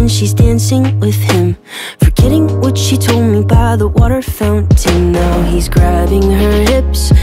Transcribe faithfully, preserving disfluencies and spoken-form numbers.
when she's dancing with him, forgetting what she told me by the water fountain. Now he's grabbing her hips,